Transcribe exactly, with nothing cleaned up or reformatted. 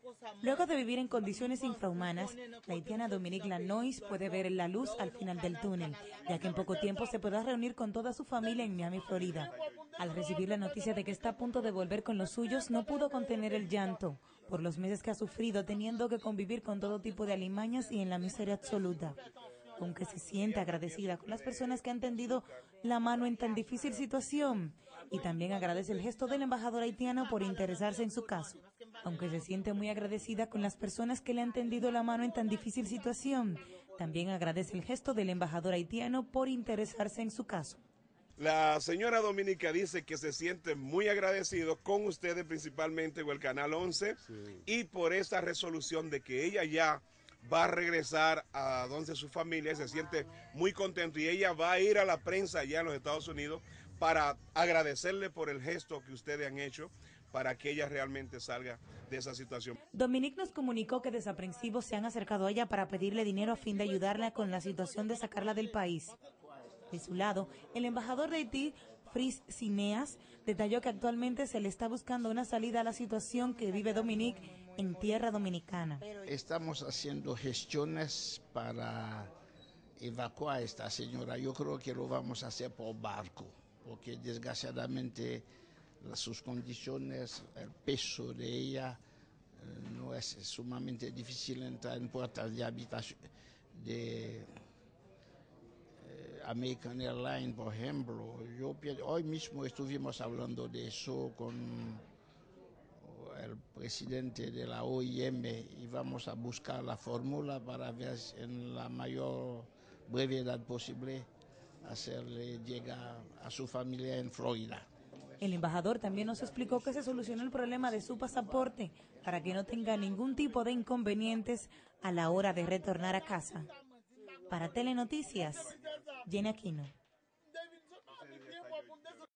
Luego de vivir en condiciones infrahumanas, la haitiana Dominique Lanois puede ver la luz al final del túnel, ya que en poco tiempo se podrá reunir con toda su familia en Miami, Florida. Al recibir la noticia de que está a punto de volver con los suyos, no pudo contener el llanto por los meses que ha sufrido, teniendo que convivir con todo tipo de alimañas y en la miseria absoluta. Aunque se siente agradecida con las personas que han tendido la mano en tan difícil situación, y también agradece el gesto del embajador haitiano por interesarse en su caso. Aunque se siente muy agradecida con las personas que le han tendido la mano en tan difícil situación, también agradece el gesto del embajador haitiano por interesarse en su caso. La señora Dominica dice que se siente muy agradecido con ustedes, principalmente con el Canal once, sí, y por esta resolución de que ella ya va a regresar a donde su familia, se siente muy contento y ella va a ir a la prensa allá en los Estados Unidos para agradecerle por el gesto que ustedes han hecho para que ella realmente salga de esa situación. Dominique nos comunicó que desaprensivos se han acercado a ella para pedirle dinero a fin de ayudarla con la situación de sacarla del país. De su lado, el embajador de Haití, Fris Cineas, detalló que actualmente se le está buscando una salida a la situación que vive Dominique en tierra dominicana. Estamos haciendo gestiones para evacuar a esta señora. Yo creo que lo vamos a hacer por barco, porque desgraciadamente sus condiciones, el peso de ella, no es sumamente difícil entrar en puertas de habitación de American Airlines, por ejemplo. Yo, hoy mismo estuvimos hablando de eso con el presidente de la O I M y vamos a buscar la fórmula para ver en la mayor brevedad posible hacerle llegar a su familia en Florida. El embajador también nos explicó que se solucionó el problema de su pasaporte para que no tenga ningún tipo de inconvenientes a la hora de retornar a casa. Para Telenoticias, Jenny Aquino.